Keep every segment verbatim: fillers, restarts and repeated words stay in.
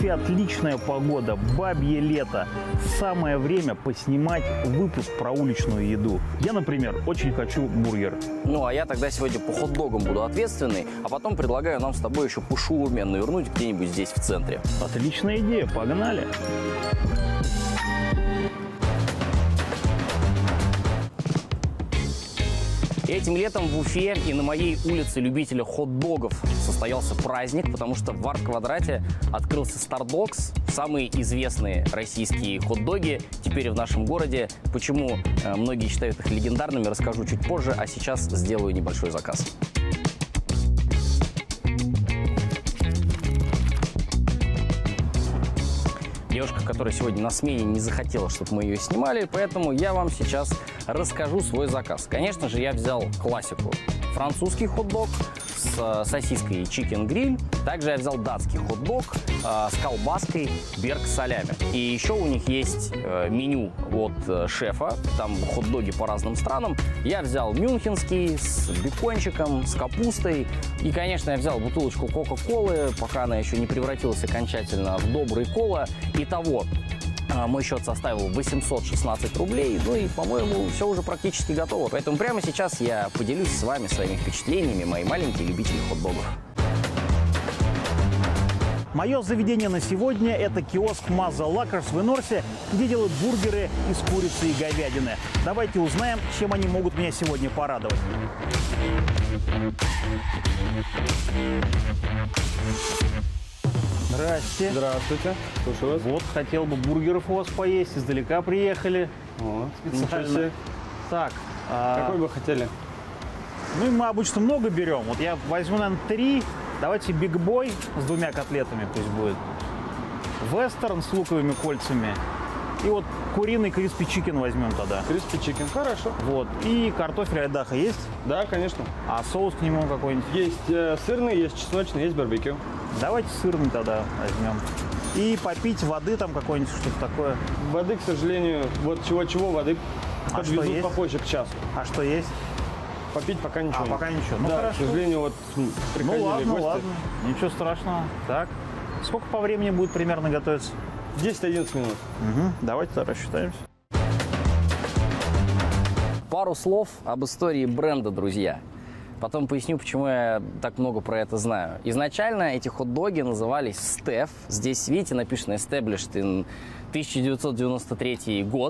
Уфе отличная погода, бабье лето. Самое время поснимать выпуск про уличную еду. Я, например, очень хочу бургер. Ну, а я тогда сегодня по хот-догам буду ответственный, а потом предлагаю нам с тобой еще по шаурме навернуть где-нибудь здесь в центре. Отличная идея, погнали! Этим летом в Уфе и на моей улице любителя хот-догов состоялся праздник, потому что в Арт-Квадрате открылся Stardogs, самые известные российские хот-доги теперь в нашем городе. Почему э, многие считают их легендарными, расскажу чуть позже, а сейчас сделаю небольшой заказ. Девушка, которая сегодня на смене, не захотела, чтобы мы ее снимали, поэтому я вам сейчас расскажу свой заказ. Конечно же, я взял классику. Французский хот-дог с сосиской Chicken Grill. Также я взял датский хот-дог э, с колбаской Берг Салями. И еще у них есть э, меню от э, шефа. Там хот-доги по разным странам. Я взял мюнхенский с бекончиком, с капустой. И, конечно, я взял бутылочку Кока-Колы, пока она еще не превратилась окончательно в добрый кола. Итого, мой счет составил восемьсот шестнадцать рублей, ну и, по-моему, все уже практически готово. Поэтому прямо сейчас я поделюсь с вами своими впечатлениями, мои маленькие любители хот-догов. Мое заведение на сегодня – это киоск Маза Лакерс в Инорсе, где делают бургеры из курицы и говядины. Давайте узнаем, чем они могут меня сегодня порадовать. Здрасте. Здравствуйте. Слушаю вас. Вот, хотел бы бургеров у вас поесть. Издалека приехали. О, Специально. Так. Какой а... бы хотели? Ну, мы обычно много берем. Вот я возьму, наверное, три. Давайте бигбой с двумя котлетами пусть будет. Вестерн с луковыми кольцами. И вот куриный криспи чикен возьмем тогда. Криспи чикен, хорошо. Вот. И картофель айдаха есть? Да, конечно. А соус к нему какой-нибудь? Есть э, сырный, есть чесночный, есть барбекю. Давайте сырный тогда возьмем. И попить воды там какой-нибудь, что-то такое. Воды, к сожалению, вот чего-чего, воды А подвезут что есть? попозже к часу. А что есть? Попить пока ничего А, нет. пока ничего. Ну, да, хорошо. к сожалению, вот приходили Ну ладно, гости. ладно. Ничего страшного. Так. Сколько по времени будет примерно готовиться? десять-одиннадцать минут. Угу. Давайте тогда рассчитаемся. Пару слов об истории бренда, друзья. Потом поясню, почему я так много про это знаю. Изначально эти хот-доги назывались Стеф. Здесь, видите, написано Established in тысяча девятьсот девяносто третий год.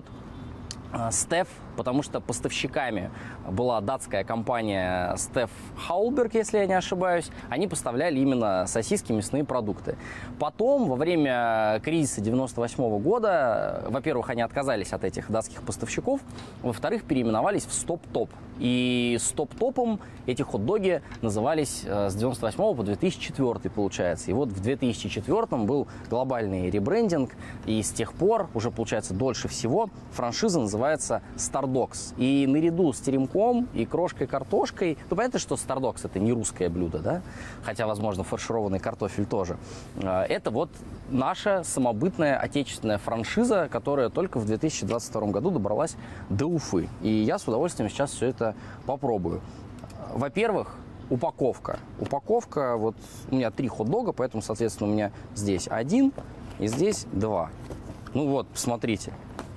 Стеф, потому что поставщиками была датская компания Стеф Хаулберг, если я не ошибаюсь. Они поставляли именно сосиски, мясные продукты. Потом, во время кризиса девяносто восьмого года, во-первых, они отказались от этих датских поставщиков, во-вторых, переименовались в Стоп-Топ. И Стоп-Топом эти хот-доги назывались с девяносто восьмого по две тысячи четвёртый, получается. И вот в две тысячи четвёртом был глобальный ребрендинг, и с тех пор, уже, получается, дольше всего, франшиза называется Stardogs. И наряду с теремком и крошкой-картошкой, ну, понятно, что Stardogs это не русское блюдо, да? Хотя, возможно, фаршированный картофель тоже. Это вот наша самобытная отечественная франшиза, которая только в две тысячи двадцать втором году добралась до Уфы. И я с удовольствием сейчас все это попробую. Во-первых, упаковка. Упаковка, вот у меня три хот-дога, поэтому, соответственно, у меня здесь один и здесь два. Ну вот, посмотрите.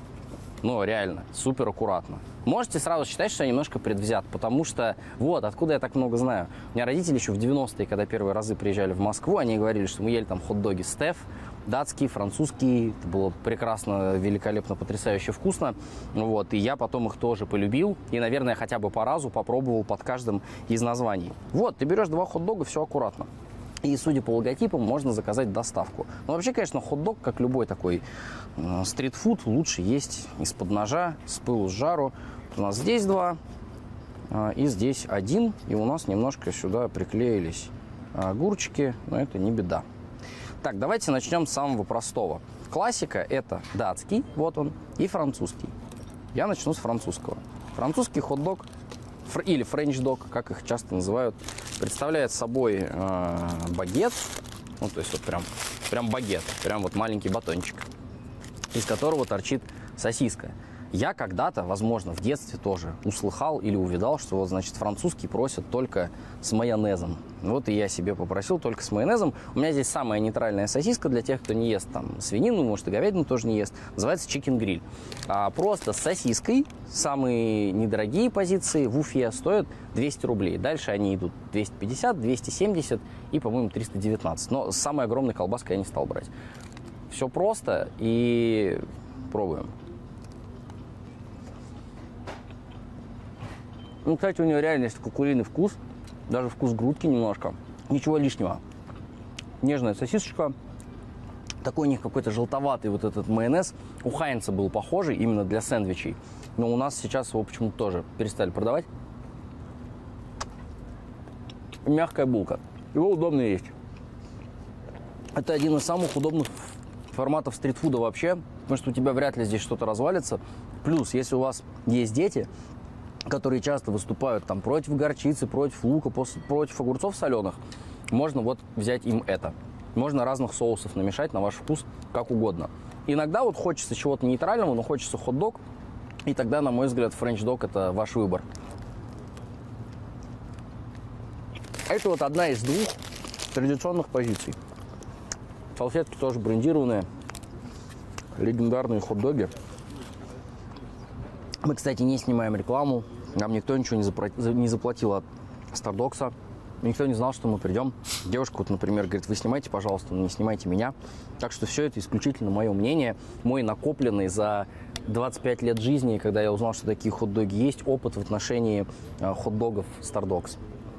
Ну, реально, супер аккуратно. Можете сразу считать, что я немножко предвзят, потому что, вот, откуда я так много знаю. У меня родители еще в девяностые, когда первые разы приезжали в Москву, они говорили, что мы ели там хот-доги Стеф, датский, французский. Это было прекрасно, великолепно, потрясающе вкусно. Вот, и я потом их тоже полюбил. И, наверное, хотя бы по разу попробовал под каждым из названий. Вот, ты берешь два хот-дога, все аккуратно. И, судя по логотипам, можно заказать доставку. Но вообще, конечно, хот-дог, как любой такой э, стритфуд, лучше есть из-под ножа, с пылу с жару. Вот у нас здесь два, э, и здесь один. И у нас немножко сюда приклеились огурчики, но это не беда. Так, давайте начнем с самого простого. Классика – это датский, вот он, и французский. Я начну с французского. Французский хот-дог или френч-дог, как их часто называют, представляет собой э, багет, ну, то есть вот прям, прям багет, прям вот маленький батончик, из которого торчит сосиска. Я когда-то, возможно, в детстве тоже услыхал или увидал, что вот, значит, французские просят только с майонезом. Вот и я себе попросил только с майонезом. У меня здесь самая нейтральная сосиска для тех, кто не ест там свинину, может, и говядину тоже не ест. Называется Chicken Grill. А, просто с сосиской. Самые недорогие позиции в Уфе стоят двести рублей. Дальше они идут двести пятьдесят, двести семьдесят и, по-моему, триста девятнадцать. Но с самой огромной колбаской я не стал брать. Все просто и пробуем. Ну, кстати, у нее реально есть куриный вкус, даже вкус грудки немножко. Ничего лишнего. Нежная сосисочка. Такой у них какой-то желтоватый вот этот майонез. У Хайнца был похожий именно для сэндвичей. Но у нас сейчас его почему-то тоже перестали продавать. Мягкая булка. Его удобно есть. Это один из самых удобных форматов стритфуда вообще, потому что у тебя вряд ли здесь что-то развалится. Плюс, если у вас есть дети, которые часто выступают там против горчицы, против лука, против огурцов соленых, можно вот взять им это. Можно разных соусов намешать на ваш вкус, как угодно. Иногда вот хочется чего-то нейтрального, но хочется хот-дог, и тогда, на мой взгляд, френч-дог – это ваш выбор. Это вот одна из двух традиционных позиций. Салфетки тоже брендированные, легендарные хот-доги. Мы, кстати, не снимаем рекламу. Нам никто ничего не, запро... не заплатил от Стардокса. Никто не знал, что мы придем. Девушка, вот, например, говорит, вы снимайте, пожалуйста, но не снимайте меня. Так что все это исключительно мое мнение. Мой накопленный за двадцать пять лет жизни, когда я узнал, что такие хот-доги есть, опыт в отношении э, хот-догов Стардокс.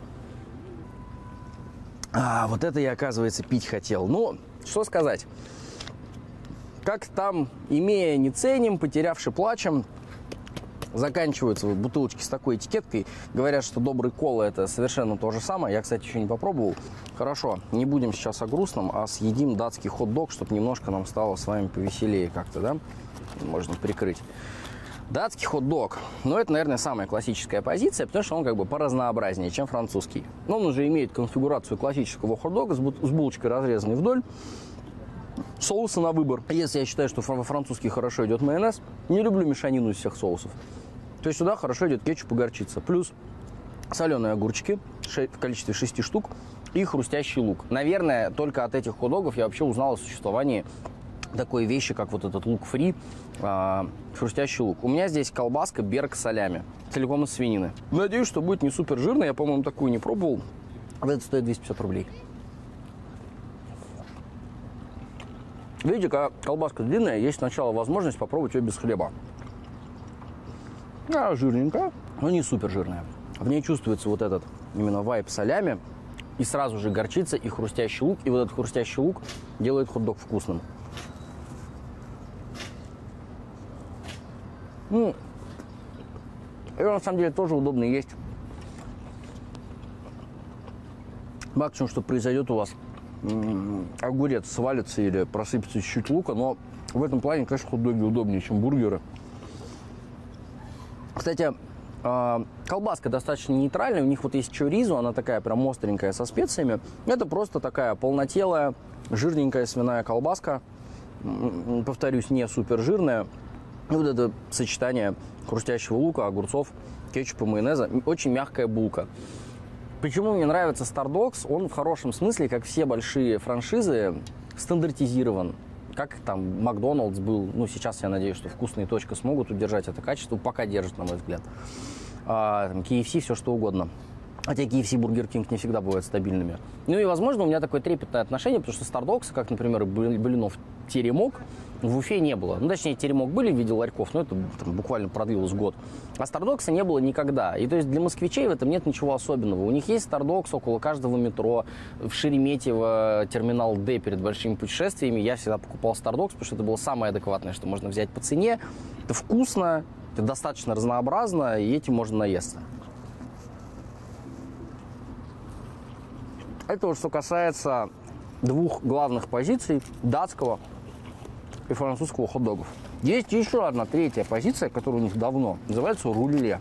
А, вот это я, оказывается, пить хотел. Ну, что сказать. Как там, имея, не ценим, потерявши, плачем. Заканчиваются вот бутылочки с такой этикеткой. Говорят, что добрый кола – это совершенно то же самое. Я, кстати, еще не попробовал. Хорошо, не будем сейчас о грустном, а съедим датский хот-дог, чтобы немножко нам стало с вами повеселее как-то, да? Можно прикрыть. Датский хот-дог. Ну, это, наверное, самая классическая позиция, потому что он как бы поразнообразнее, чем французский. Но он уже имеет конфигурацию классического хот-дога с булочкой, разрезанной вдоль. Соусы на выбор. Если я считаю, что во французский хорошо идет майонез, не люблю мешанину из всех соусов. То есть сюда хорошо идет кетчуп и горчица. Плюс соленые огурчики в количестве шести штук и хрустящий лук. Наверное, только от этих хот-догов я вообще узнал о существовании такой вещи, как вот этот лук фри, э, хрустящий лук. У меня здесь колбаска Берг салями, целиком из свинины. Надеюсь, что будет не супер жирно. Я, по-моему, такую не пробовал. Это стоит двести пятьдесят рублей. Видите, когда колбаска длинная, есть сначала возможность попробовать ее без хлеба. Она жирненькая, но не супер жирная. В ней чувствуется вот этот именно вайб салями. И сразу же горчица и хрустящий лук. И вот этот хрустящий лук делает хот-дог вкусным. Ну, его на самом деле тоже удобно есть. Максимум, что произойдет у вас, огурец свалится или просыпется чуть-чуть лука, но в этом плане, конечно, хот-доги удобнее, чем бургеры. Кстати, колбаска достаточно нейтральная, у них вот есть чоризо, она такая прям остренькая со специями. Это просто такая полнотелая, жирненькая свиная колбаска, повторюсь, не супер жирная. И вот это сочетание хрустящего лука, огурцов, кетчупа, майонеза, очень мягкая булка. Почему мне нравится Стардокс? Он в хорошем смысле, как все большие франшизы, стандартизирован. Как там Макдональдс был, ну сейчас я надеюсь, что вкусные точка смогут удержать это качество, пока держат, на мой взгляд. А, там, кей эф си, все что угодно. Хотя кей эф си, Бургер Кинг не всегда бывают стабильными. Ну и, возможно, у меня такое трепетное отношение, потому что Стардокса, как, например, блинов теремок, в Уфе не было. Ну, точнее, теремок были в виде ларьков, но это там, буквально продлилось год. А Стардокса не было никогда. И то есть для москвичей в этом нет ничего особенного. У них есть Стардокс около каждого метро. В Шереметьево, терминал Д перед большими путешествиями я всегда покупал Стардокс, потому что это было самое адекватное, что можно взять по цене. Это вкусно, это достаточно разнообразно, и этим можно наесться. Это вот что касается двух главных позиций датского и французского хот-догов. Есть еще одна третья позиция, которая у них давно, называется руле.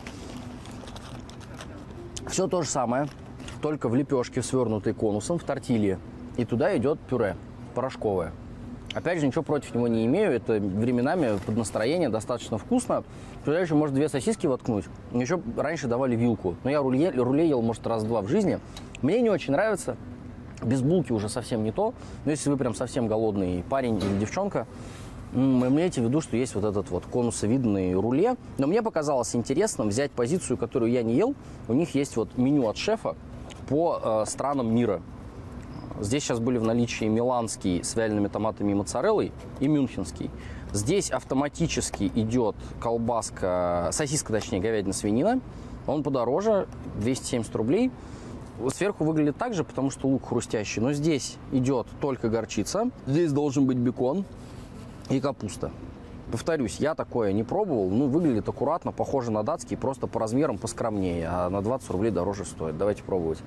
Все то же самое, только в лепешке, свернутой конусом, в тортилье. И туда идет пюре порошковое. Опять же, ничего против него не имею. Это временами под настроение достаточно вкусно. Туда еще можно две сосиски воткнуть. Еще раньше давали вилку. Но я руле, руле ел, может, раз-два в жизни. Мне не очень нравится. Без булки уже совсем не то. Но если вы прям совсем голодный парень или девчонка, имейте в виду, что есть вот этот вот конусовидный руле. Но мне показалось интересным взять позицию, которую я не ел. У них есть вот меню от шефа по э, странам мира. Здесь сейчас были в наличии миланский с вялеными томатами и моцареллой и мюнхенский. Здесь автоматически идет колбаска, сосиска, точнее, говядина, свинина. Он подороже, двести семьдесят рублей. Сверху выглядит так же, потому что лук хрустящий. Но здесь идет только горчица. Здесь должен быть бекон и капуста. Повторюсь, я такое не пробовал. Ну, выглядит аккуратно, похоже на датский, просто по размерам поскромнее. А на двадцать рублей дороже стоит. Давайте пробовать.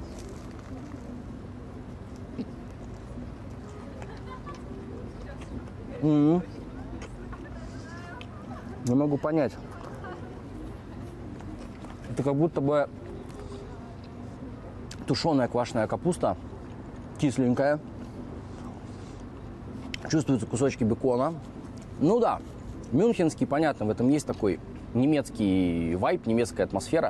Mm-hmm. Не могу понять. Это как будто бы тушеная квашеная капуста, кисленькая. Чувствуются кусочки бекона. Ну да, мюнхенский, понятно, в этом есть такой немецкий вайб, немецкая атмосфера.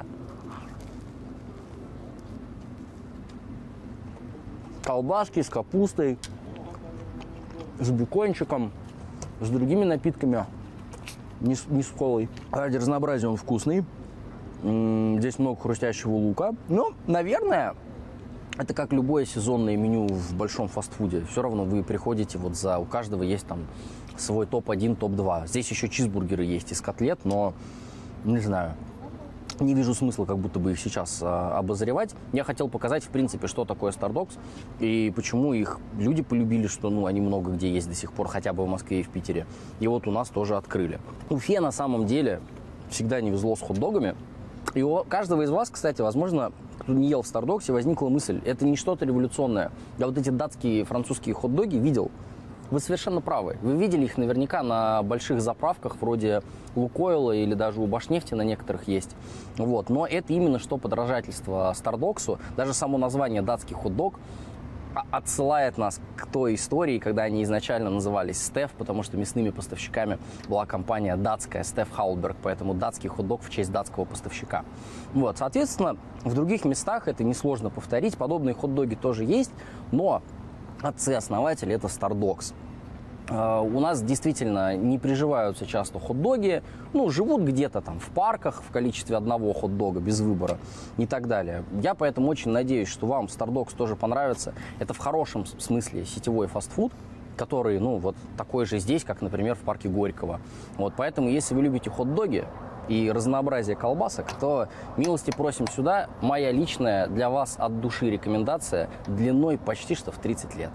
Колбаски с капустой, с бекончиком, с другими напитками, не с, не с колой. Ради разнообразия он вкусный. Здесь много хрустящего лука. Но, наверное, это как любое сезонное меню в большом фастфуде. Все равно вы приходите, вот за у каждого есть там свой топ один, топ два. Здесь еще чизбургеры есть из котлет, но, не знаю, не вижу смысла как будто бы их сейчас а, обозревать. Я хотел показать, в принципе, что такое Stardogs и почему их люди полюбили, что ну, они много где есть до сих пор, хотя бы в Москве и в Питере. И вот у нас тоже открыли. Уфе на самом деле всегда не везло с хот-догами. И у каждого из вас, кстати, возможно, кто не ел в Стардогсе, возникла мысль, это не что-то революционное. Я вот эти датские, французские хот-доги видел. Вы совершенно правы. Вы видели их наверняка на больших заправках, вроде Лукойла или даже у Башнефти на некоторых есть. Вот. Но это именно что подражательство Стардогсу. Даже само название датский хот-дог отсылает нас к той истории, когда они изначально назывались Стеф, потому что мясными поставщиками была компания датская Стеф Хаулберг, поэтому датский хот-дог в честь датского поставщика. Вот, соответственно, в других местах это несложно повторить, подобные хот-доги тоже есть, но отцы-основатели это Stardogs. У нас действительно не приживаются часто хот-доги, ну, живут где-то там в парках в количестве одного хот-дога без выбора и так далее. Я поэтому очень надеюсь, что вам Stardogs тоже понравится. Это в хорошем смысле сетевой фастфуд, который, ну, вот такой же здесь, как, например, в парке Горького. Вот, поэтому, если вы любите хот-доги и разнообразие колбасок, то милости просим сюда. Моя личная для вас от души рекомендация длиной почти что в тридцать лет.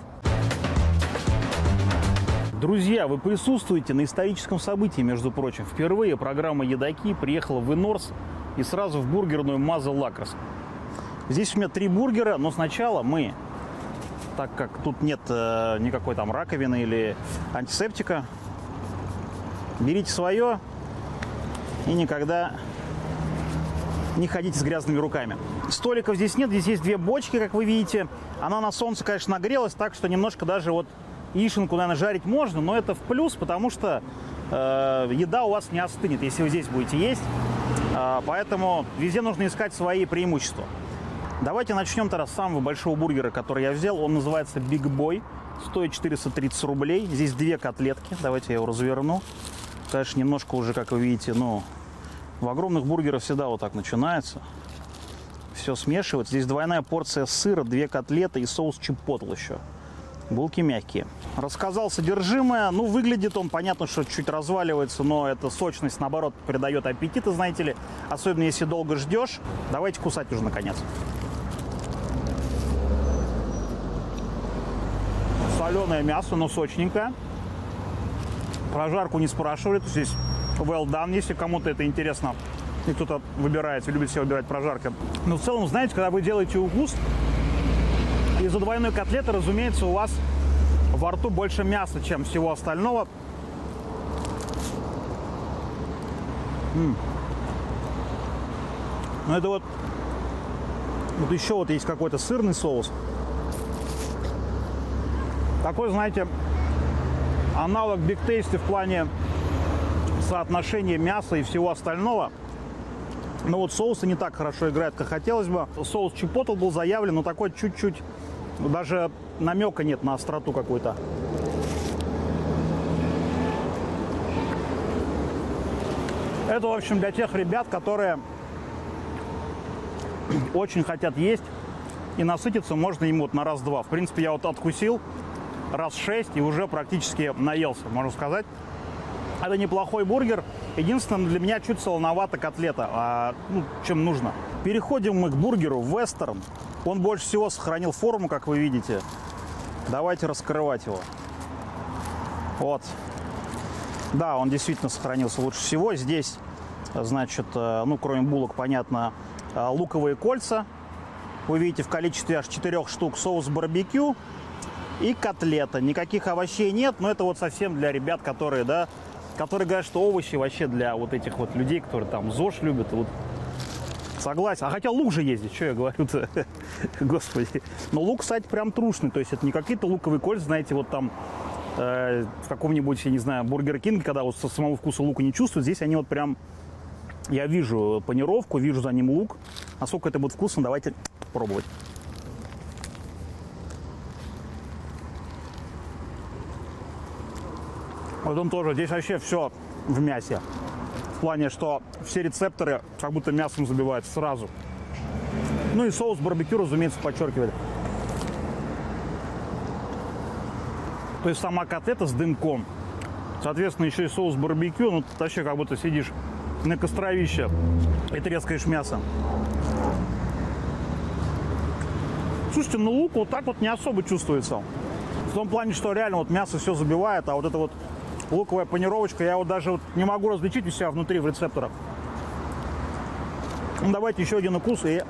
Друзья, вы присутствуете на историческом событии, между прочим. Впервые программа «Едаки» приехала в Инорс и сразу в бургерную Мазел Лакерс. Здесь у меня три бургера, но сначала мы, так как тут нет э, никакой там раковины или антисептика, берите свое и никогда не ходите с грязными руками. Столиков здесь нет, здесь есть две бочки, как вы видите. Она на солнце, конечно, нагрелась, так что немножко даже вот яишенку, наверное, жарить можно, но это в плюс, потому что э, еда у вас не остынет, если вы здесь будете есть. Э, поэтому везде нужно искать свои преимущества. Давайте начнем тогда с самого большого бургера, который я взял. Он называется Big Boy. Стоит четыреста тридцать рублей. Здесь две котлетки. Давайте я его разверну. Конечно, немножко уже, как вы видите, ну, в огромных бургерах всегда вот так начинается. Все смешивается. Здесь двойная порция сыра, две котлеты и соус чипотл еще. Булки мягкие. Рассказал содержимое. Ну, выглядит он, понятно, что чуть разваливается, но эта сочность, наоборот, придает аппетита, знаете ли. Особенно, если долго ждешь. Давайте кусать уже, наконец. Соленое мясо, но сочненькое. Прожарку не спрашивали. Здесь well done, если кому-то это интересно. И кто-то выбирает, любит себе выбирать прожарки. Но в целом, знаете, когда вы делаете укус, из-за двойной котлеты, разумеется, у вас во рту больше мяса, чем всего остального. М-м. Ну это вот, вот еще вот есть какой-то сырный соус. Такой, знаете, аналог Big Tasty в плане соотношения мяса и всего остального. Но вот соусы не так хорошо играют, как хотелось бы. Соус Chipotle был заявлен, но такой чуть-чуть, даже намека нет на остроту какую-то. Это, в общем, для тех ребят, которые очень хотят есть, и насытиться можно им вот на раз-два. В принципе, я вот откусил раз шесть и уже практически наелся, можно сказать. Это неплохой бургер. Единственное, для меня чуть солоновато котлета, а, ну, чем нужно. Переходим мы к бургеру Western. Он больше всего сохранил форму, как вы видите. Давайте раскрывать его. Вот. Да, он действительно сохранился лучше всего. Здесь, значит, ну, кроме булок, понятно, луковые кольца. Вы видите, в количестве аж четырех штук соус барбекю и котлета. Никаких овощей нет, но это вот совсем для ребят, которые, да, которые говорят, что овощи вообще для вот этих вот людей, которые там ЗОЖ любят. Вот. Согласен. А хотя лук же ездит, что я говорю-то? Господи. Но лук, кстати, прям трушный. То есть это не какие-то луковые кольца, знаете, вот там э, в каком-нибудь, я не знаю, Бургер Кинге, когда вот со самого вкуса лука не чувствуют. Здесь они вот прям... Я вижу панировку, вижу за ним лук. Насколько это будет вкусно, давайте пробовать. Вот он тоже. Здесь вообще все в мясе. В плане, что все рецепторы как будто мясом забиваются сразу. Ну и соус барбекю, разумеется, подчеркивает. То есть сама котлета с дымком. Соответственно, еще и соус барбекю. Ну, вообще как будто сидишь на костровище и трескаешь мясо. Слушайте, ну лук вот так вот не особо чувствуется. В том плане, что реально вот мясо все забивает, а вот эта вот луковая панировочка, я вот даже вот не могу различить у себя внутри в рецепторах. Ну, давайте еще один укус и...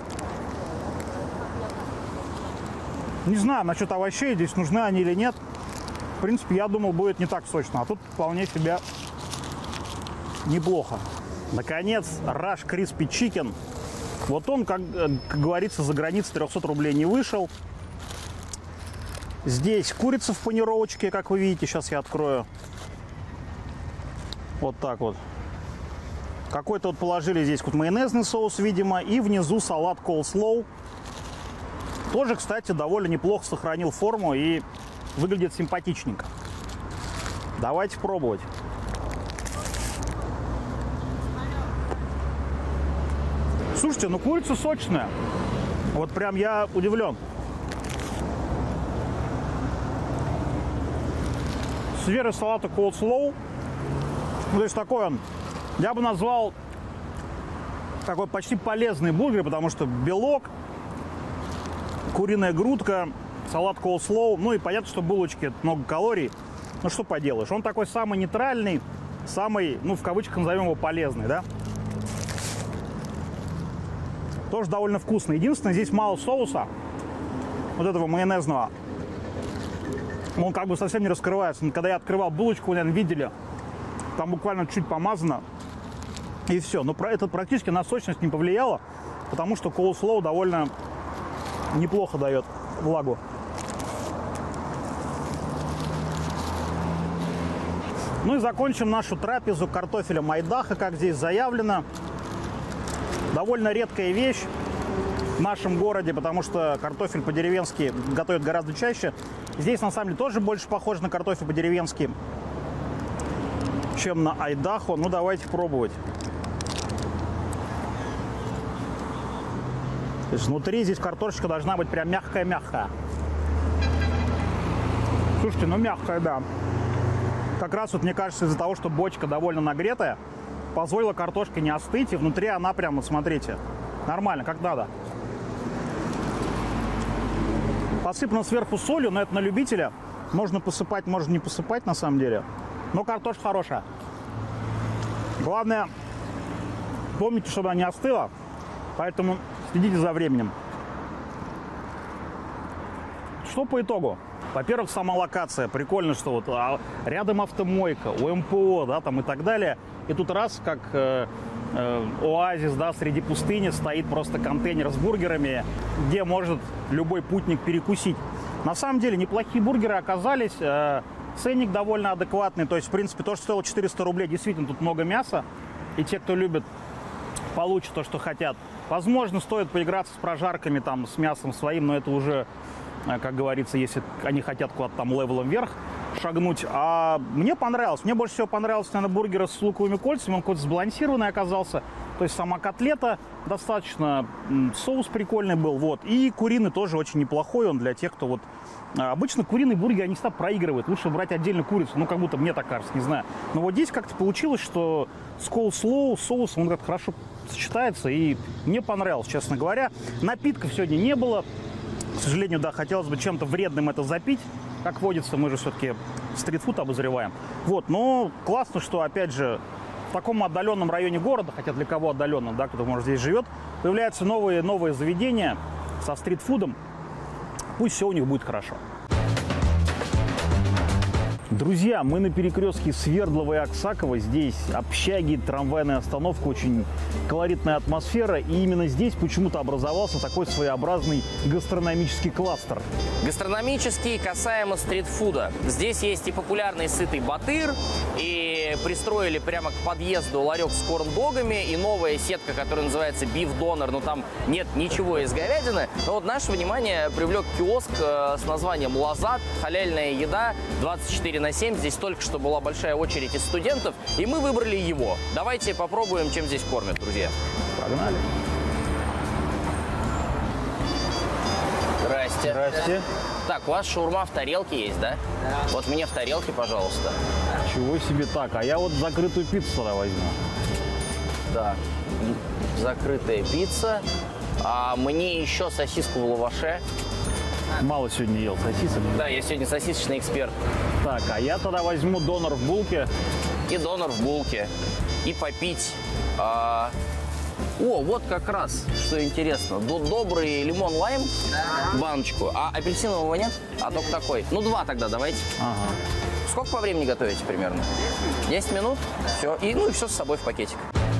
Не знаю насчет овощей, здесь нужны они или нет. В принципе, я думал, будет не так сочно, а тут вполне себе неплохо. Наконец, Rush Crispy Chicken. Вот он, как, как говорится, за границей трехсот рублей не вышел. Здесь курица в панировочке, как вы видите. Сейчас я открою. Вот так вот. Какой-то вот положили здесь вот майонезный соус, видимо. И внизу салат coleslaw. Тоже, кстати, довольно неплохо сохранил форму и выглядит симпатичненько. Давайте пробовать. Слушайте, ну курица сочная. Вот прям я удивлен. Свежий салата coleslaw. Ну, то есть такой он, я бы назвал такой почти полезный бургер, потому что белок, куриная грудка, салат coleslaw, ну и понятно, что булочки, много калорий. Ну что поделаешь, он такой самый нейтральный, самый, ну в кавычках назовем его полезный, да? Тоже довольно вкусно. Единственное, здесь мало соуса, вот этого майонезного. Он как бы совсем не раскрывается. Но когда я открывал булочку, вы, наверное, видели, там буквально чуть помазано, и все. Но это практически на сочность не повлияло, потому что coleslaw довольно неплохо дает влагу. Ну и закончим нашу трапезу картофелем айдаха, как здесь заявлено. Довольно редкая вещь в нашем городе, потому что картофель по-деревенски готовят гораздо чаще. Здесь, на самом деле, тоже больше похоже на картофель по-деревенски, чем на айдахо. Ну, давайте пробовать. То есть внутри здесь картошечка должна быть прям мягкая-мягкая. Слушайте, ну мягкая, да. Как раз вот, мне кажется, из-за того, что бочка довольно нагретая, позволила картошке не остыть, и внутри она прям, вот смотрите, нормально, как надо. Посыпано сверху солью, но это на любителя. Можно посыпать, можно не посыпать на самом деле. Но картошка хорошая. Главное, помните, чтобы она не остыла, поэтому следите за временем. Что по итогу? Во-первых, сама локация. Прикольно, что вот а, рядом автомойка, УМПО, да, там и так далее. И тут раз, как э, э, оазис, да, среди пустыни, стоит просто контейнер с бургерами, где может любой путник перекусить. На самом деле неплохие бургеры оказались. Э, Ценник довольно адекватный. То есть, в принципе, то, что стоило четыреста рублей, действительно, тут много мяса. И те, кто любит, получат то, что хотят. Возможно, стоит поиграться с прожарками, там, с мясом своим, но это уже, как говорится, если они хотят куда-то там левелом вверх шагнуть. А мне понравилось. Мне больше всего понравился, наверное, бургер с луковыми кольцами. Он какой-то сбалансированный оказался. То есть сама котлета достаточно, соус прикольный был. Вот. И куриный тоже очень неплохой. Он для тех, кто вот... Обычно куриные бургеры, они всегда проигрывают. Лучше брать отдельно курицу. Ну, как будто мне так кажется, не знаю. Но вот здесь как-то получилось, что с коулслоу, соус, он как-то хорошо сочетается. И мне понравилось, честно говоря. Напитков сегодня не было. К сожалению, да, хотелось бы чем-то вредным это запить. Как водится, мы же все-таки стритфуд обозреваем. Вот, но классно, что, опять же, в таком отдаленном районе города, хотя для кого отдаленном, да, кто, может, здесь живет, появляются новые, новые заведения со стритфудом. Пусть все у них будет хорошо. Друзья, мы на перекрестке Свердлова и Аксакова. Здесь общаги, трамвайная остановка, очень колоритная атмосфера. И именно здесь почему-то образовался такой своеобразный гастрономический кластер. Гастрономический касаемо стритфуда. Здесь есть и популярный сытый батыр, и пристроили прямо к подъезду ларек с корн-догами, и новая сетка, которая называется биф-донор, но там нет ничего из говядины. Но вот наше внимание привлек киоск с названием «Лазат», халяльная еда, двадцать четыре на семь. Здесь только что была большая очередь из студентов, и мы выбрали его. Давайте попробуем, чем здесь кормят, друзья. Погнали. Здрасте. Здрасте. Так, у вас шаурма в тарелке есть, да? Да. Вот мне в тарелке, пожалуйста. Чего себе так? А я вот закрытую пиццу тогда возьму. Так, закрытая пицца. А мне еще сосиску в лаваше. Мало сегодня ел сосисок. Да, я сегодня сосисочный эксперт. Так, а я тогда возьму донор в булке. И донор в булке. И попить. А... О, вот как раз, что интересно. Добрый лимон-лайм, баночку. А апельсинового нет? А только такой. Ну, два тогда давайте. Ага. Сколько по времени готовите примерно? десять минут? Все. И, ну и все с собой в пакетик.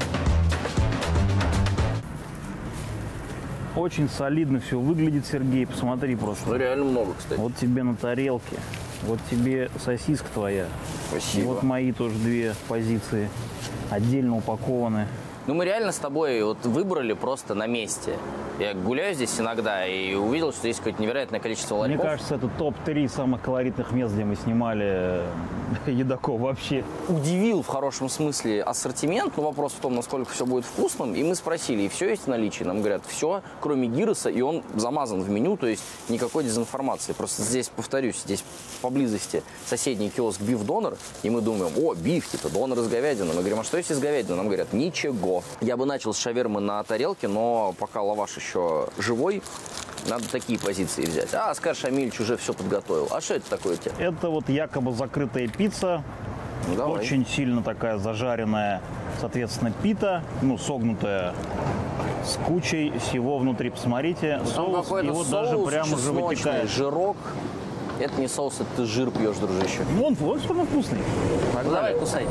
Очень солидно все выглядит, Сергей. Посмотри просто. Ну, реально много, кстати. Вот тебе на тарелке. Вот тебе сосиска твоя. Спасибо. Вот мои тоже две позиции. Отдельно упакованы. Ну, мы реально с тобой вот выбрали просто на месте. Я гуляю здесь иногда и увидел, что здесь какое-то невероятное количество ларьков. Мне кажется, это топ три самых колоритных мест, где мы снимали едоков вообще. Удивил в хорошем смысле ассортимент, но вопрос в том, насколько все будет вкусным. И мы спросили, и все есть в наличии? Нам говорят, все, кроме гироса, и он замазан в меню, то есть никакой дезинформации. Просто здесь, повторюсь, здесь поблизости соседний киоск биф-донор, и мы думаем, о, биф, типа донор из говядины. Мы говорим, а что есть из говядины? Нам говорят, ничего. Я бы начал с шавермы на тарелке, но пока лаваш еще живой, надо такие позиции взять. А, скажешь, Амильч уже все подготовил. А что это такое у тебя? Это вот якобы закрытая пицца. Ну, давай. Очень сильно такая зажаренная, соответственно, пита, ну, согнутая, с кучей всего внутри. Посмотрите, Там соус, и вот даже прямо уже вытекает. Жирок. Это не соус, это ты жир пьешь, дружище. Ну, он, вот что он вкусный. Ну, давай, кусай.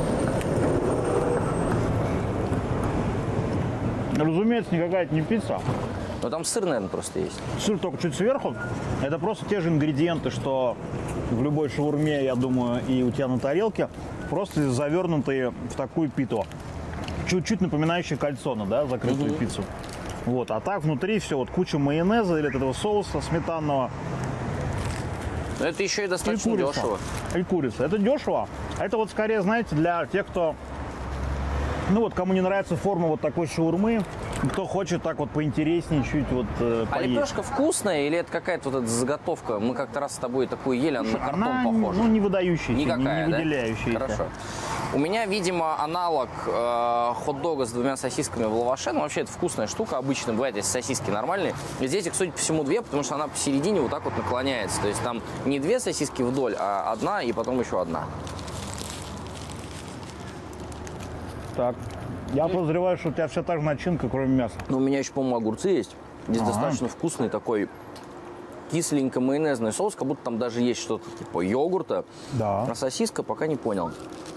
Разумеется, никакая это не пицца. Но там сыр, наверное, просто есть. Сыр только чуть сверху. Это просто те же ингредиенты, что в любой шаурме, я думаю, и у тебя на тарелке. Просто завернутые в такую питу. Чуть-чуть напоминающие кальцоно, да, закрытую угу. пиццу. Вот. А так внутри все, вот куча майонеза или этого соуса сметанного. Но это еще и достаточно и дешево. И курица. Это дешево. Это вот скорее, знаете, для тех, кто... Ну вот, кому не нравится форма вот такой шаурмы, кто хочет так вот поинтереснее чуть вот э, А поесть. лепешка вкусная или это какая-то вот эта заготовка? Мы как-то раз с тобой такую ели, она на картон она, похожа. Ну, не выдающаяся, Никакая, не, не да? выделяющаяся. Хорошо. У меня, видимо, аналог э, хот-дога с двумя сосисками в лаваше. Ну, вообще, это вкусная штука. Обычно бывает, если сосиски нормальные. И здесь их, судя по всему, две, потому что она посередине вот так вот наклоняется. То есть там не две сосиски вдоль, а одна и потом еще одна. Так. Я подозреваю, что у тебя вся та же начинка, кроме мяса. Но у меня еще, по-моему, огурцы есть. Здесь ага. достаточно вкусный такой кисленько-майонезный соус, как будто там даже есть что-то типа йогурта. Да. А сосиска пока не понял.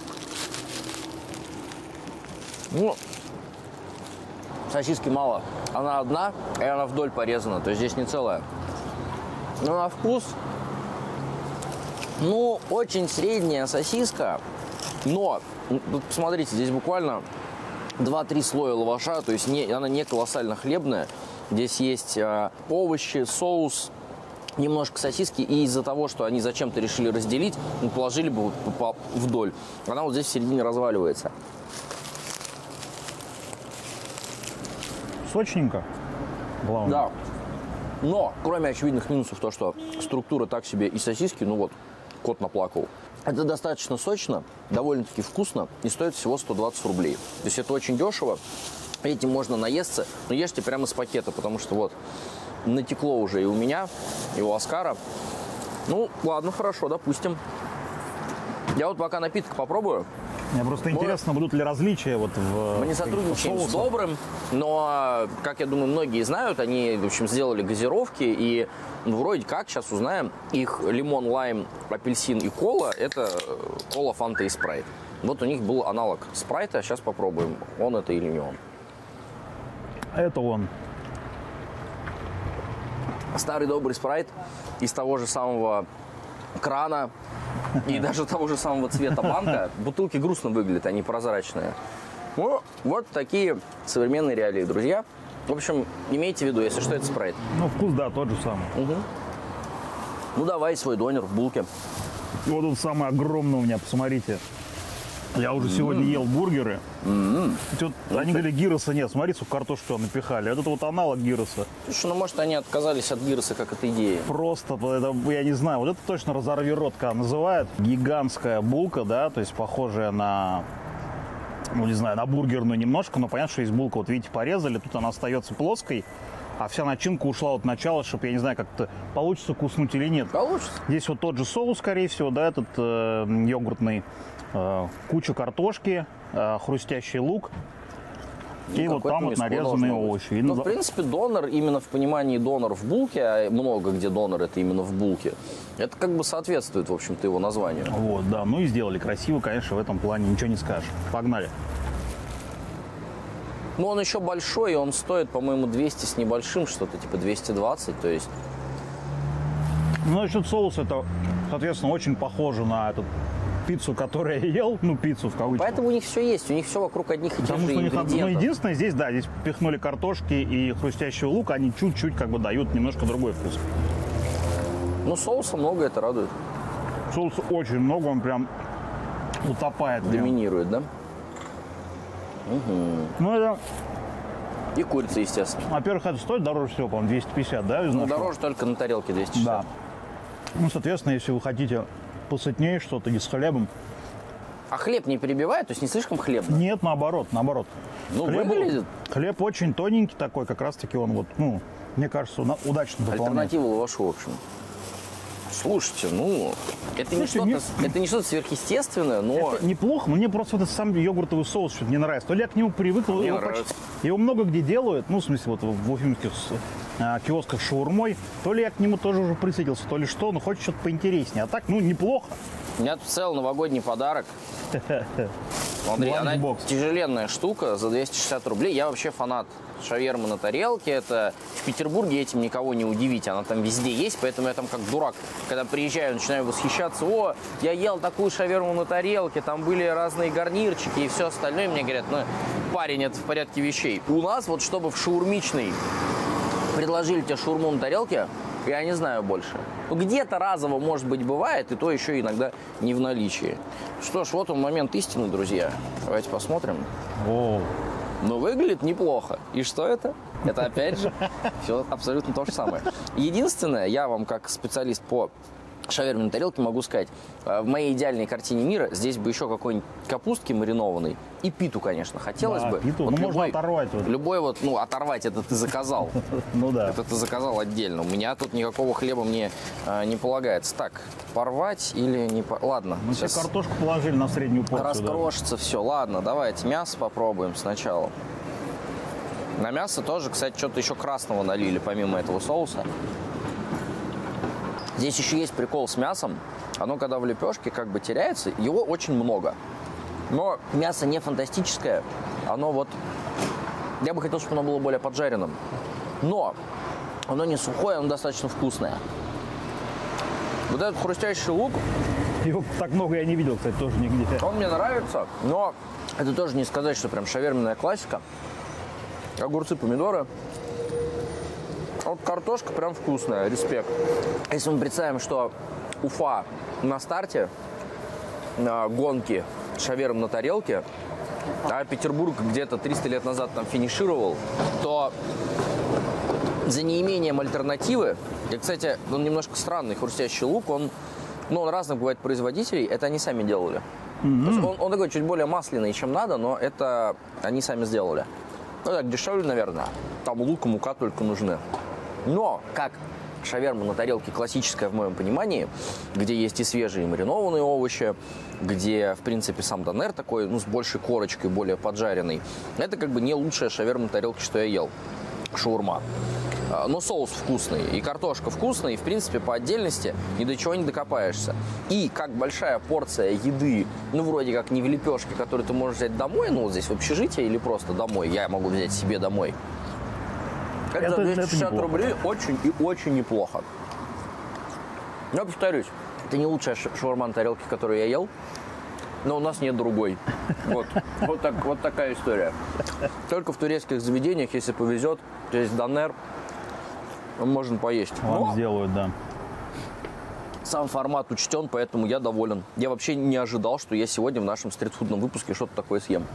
Ну, сосиски мало. Она одна, и она вдоль порезана, то есть здесь не целая. Но на вкус Ну, очень средняя сосиска, но, вот посмотрите, здесь буквально два-три слоя лаваша, то есть не, она не колоссально хлебная. Здесь есть э, овощи, соус, немножко сосиски, и из-за того, что они зачем-то решили разделить, ну, положили бы вот по- вдоль. Она вот здесь в середине разваливается. Сочненько. Главное. Да. Но, кроме очевидных минусов, то, что структура так себе и сосиски, ну вот, кот наплакал. Это достаточно сочно, довольно-таки вкусно и стоит всего сто двадцать рублей. То есть это очень дешево, этим можно наесться, но ешьте прямо с пакета, потому что вот натекло уже и у меня, и у Оскара. Ну, ладно, хорошо, допустим. Я вот пока напиток попробую. Мне просто интересно, будут ли различия вот в Мы не сотрудничаем с Добрым, но, как я думаю, многие знают, они, в общем, сделали газировки, и ну, вроде как, сейчас узнаем, их лимон, лайм, апельсин и кола – это кола, фанта и спрайт. Вот у них был аналог спрайта, сейчас попробуем, он это или не он. Это он. Старый добрый спрайт из того же самого крана и даже того же самого цвета банка. Бутылки грустно выглядят, они прозрачные. Ну, вот такие современные реалии, друзья. В общем, имейте в виду, если что, это спрайт. Ну, вкус, да, тот же самый. Угу. Ну, давай свой донер в булке. Вот он самый огромный у меня, посмотрите. Я уже mm-hmm. сегодня ел бургеры. Mm-hmm. Вот, mm-hmm. Они говорили, гироса нет. Смотри, сколько картошки туда напихали. Это вот аналог гироса. Слушай, ну, может, они отказались от гироса как от идеи. Просто, это, я не знаю, вот это точно разорви рот, как называют. Гигантская булка, да, то есть похожая на, ну, не знаю, на бургерную немножко, но понятно, что есть булка, вот видите, порезали, тут она остается плоской, а вся начинка ушла от начала, чтобы, я не знаю, как-то получится куснуть или нет. Получится. Здесь вот тот же соус, скорее всего, да, этот э, йогуртный, э, куча картошки, э, хрустящий лук. Ну, и вот там вот нарезанные овощи. Ну, в принципе, донор именно в понимании донор в булке, а много где донор это именно в булке, это как бы соответствует, в общем-то, его названию. Вот, да, ну и сделали красиво, конечно, в этом плане ничего не скажешь. Погнали. Ну, он еще большой, и он стоит, по-моему, двести с небольшим, что-то типа двести двадцать, то есть... Ну, насчет соуса, это, соответственно, очень похоже на эту пиццу, которую я ел, ну, пиццу в кавычках. Поэтому у них все есть, у них все вокруг одних и тех Потому же что у них, ингредиентов. ну, единственное, здесь, да, здесь пихнули картошки и хрустящего лука, они чуть-чуть как бы дают немножко другой вкус. Ну, соуса много, это радует. Соуса очень много, он прям утопает. Доминирует, да? Угу. Ну, это... И курица, естественно. Во-первых, это стоит дороже всего, по-моему, двести пятьдесят, да? Ну, дороже только на тарелке двести шестьдесят. Да. Ну, соответственно, если вы хотите посытнее что-то и с хлебом. А хлеб не перебивает? То есть не слишком хлебно? Нет, наоборот, наоборот. Ну, хлеб, выглядит. Хлеб очень тоненький такой, как раз-таки он вот, ну, мне кажется, удачно дополняет. Альтернатива лавашу, в общем. Слушайте, ну, это не что-то, не... это не что-то сверхъестественное, но... Это неплохо, но мне просто вот этот сам йогуртовый соус что-то не нравится. То ли я к нему привык, его, почти... его много где делают, ну, в смысле, вот в уфимских а, киосках с шаурмой, то ли я к нему тоже уже присытился, то ли что, но хочется что-то поинтереснее. А так, ну, неплохо. У меня тут целый новогодний подарок. Смотри, она тяжеленная штука за двести шестьдесят рублей. Я вообще фанат шавермы на тарелке. Это в Петербурге этим никого не удивить. Она там везде есть, поэтому я там как дурак, когда приезжаю, начинаю восхищаться. О, я ел такую шаверму на тарелке, там были разные гарнирчики и все остальное. Мне говорят, ну, парень, это в порядке вещей. У нас вот, чтобы в шаурмичной предложили тебе шаурму на тарелке, я не знаю больше. Ну, где-то разово, может быть, бывает, и то еще иногда не в наличии. Что ж, вот он момент истины, друзья. Давайте посмотрим. О. Ну, выглядит неплохо. И что это? Это, опять же, все абсолютно то же самое. Единственное, я вам, как специалист по шаверме на тарелке, могу сказать, в моей идеальной картине мира здесь бы еще какой-нибудь капустки маринованной и питу, конечно, хотелось да, бы. Питу, вот ну, любой, можно оторвать. Вот. Любой вот, ну, оторвать, это ты заказал. Ну да. Это ты заказал отдельно. У меня тут никакого хлеба мне а, не полагается. Так, порвать или не порвать? Ладно. Мы сейчас картошку положили на среднюю порцию. Раскрошится да. все. Ладно, давайте мясо попробуем сначала. На мясо тоже, кстати, что-то еще красного налили, помимо этого соуса. Здесь еще есть прикол с мясом. Оно, когда в лепешке как бы теряется, его очень много. Но мясо не фантастическое. Оно вот... Я бы хотел, чтобы оно было более поджаренным. Но оно не сухое, оно достаточно вкусное. Вот этот хрустящий лук, Его так много я не видел, кстати, тоже нигде. он мне нравится, но это тоже не сказать, что прям шаверменная классика. Огурцы, помидоры. Вот картошка прям вкусная, респект. Если мы представим, что Уфа на старте на гонки шаверм на тарелке, а Петербург где-то триста лет назад там финишировал, то за неимением альтернативы, и, кстати, он немножко странный, хрустящий лук, он, ну, он разных бывает производителей, это они сами делали. Mm-hmm. То есть он, он такой чуть более масляный, чем надо, но это они сами сделали. Ну так, дешевле, наверное. Там лук и мука только нужны. Но, как шаверма на тарелке классическая в моем понимании, где есть и свежие маринованные овощи, где, в принципе, сам донер такой, ну, с большей корочкой, более поджаренный, это как бы не лучшая шаверма на тарелке, что я ел. Шаурма. Но соус вкусный, и картошка вкусная, и, в принципе, по отдельности ни до чего не докопаешься. И как большая порция еды, ну, вроде как не в лепешке, которую ты можешь взять домой, ну, вот здесь в общежитии или просто домой, я могу взять себе домой. Это, это за двести шестьдесят это рублей очень и очень неплохо. Я повторюсь, это не лучшая шаурма на тарелке, которую я ел, но у нас нет другой. Вот, вот, так, вот такая история. Только в турецких заведениях, если повезет, то есть донер, можно поесть. Вам Но сделают, да. сам формат учтен, поэтому я доволен. Я вообще не ожидал, что я сегодня в нашем стритфудном выпуске что-то такое съем.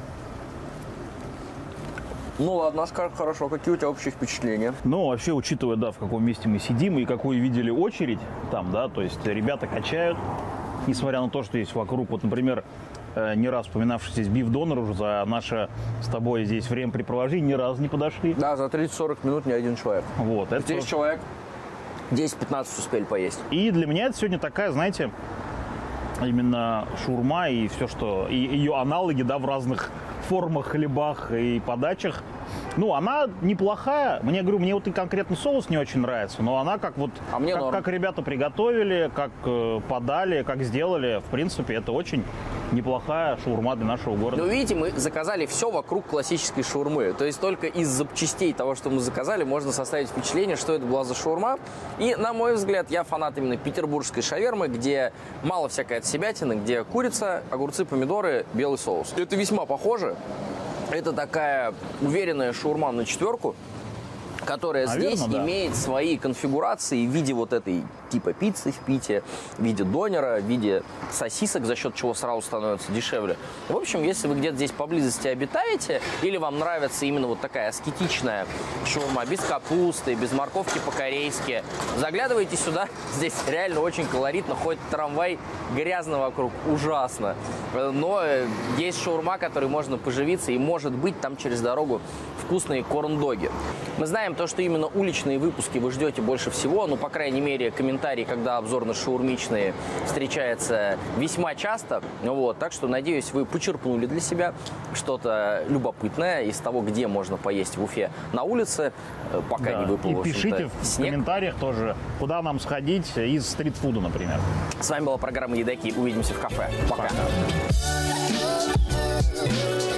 Ну ладно, Оскар, хорошо. Какие у тебя общие впечатления? Ну, вообще, учитывая, да, в каком месте мы сидим и какую видели очередь там, да, то есть ребята качают, несмотря на то, что есть вокруг, вот, например, не раз вспоминавший здесь Биф Донор уже за наше с тобой здесь времяпрепровождение ни разу не подошли. Да, за тридцать-сорок минут ни один человек. Вот, это Здесь человек десять-пятнадцать успели поесть. И для меня это сегодня такая, знаете, именно шаурма и все, что... И ее аналоги, да, в разных формах, хлебах и подачах. Ну, она неплохая. Мне, говорю, мне вот и конкретно соус не очень нравится, но она как вот... А мне как, норм. как ребята приготовили, как э, подали, как сделали. В принципе, это очень неплохая шаурма для нашего города. Ну, видите, мы заказали все вокруг классической шаурмы. То есть только из запчастей того, что мы заказали, можно составить впечатление, что это была за шаурма. И, на мой взгляд, я фанат именно петербургской шавермы, где мало всякой отсебятины, где курица, огурцы, помидоры, белый соус. Это весьма похоже. Это такая уверенная шаурма на четверку, которая Наверное, здесь да. имеет свои конфигурации в виде вот этой типа пиццы в Пите, в виде донера, в виде сосисок, за счет чего сразу становится дешевле. В общем, если вы где-то здесь поблизости обитаете, или вам нравится именно вот такая аскетичная шаурма, без капусты, без морковки по-корейски, заглядывайте сюда. Здесь реально очень колоритно, ходит трамвай, грязно вокруг, ужасно. Но есть шаурма, которой можно поживиться, и, может быть, там через дорогу вкусные корн-доги. Мы знаем то, что именно уличные выпуски вы ждете больше всего, ну, по крайней мере, комментарии, когда обзорно-шаурмичные встречаются весьма часто. Вот, так что, надеюсь, вы почерпнули для себя что-то любопытное из того, где можно поесть в Уфе на улице, пока Да. не выпал, И в общем-то, пишите в снег. комментариях тоже, куда нам сходить из стритфуда, например. С вами была программа «Едоки». Увидимся в кафе. Пока. Пока.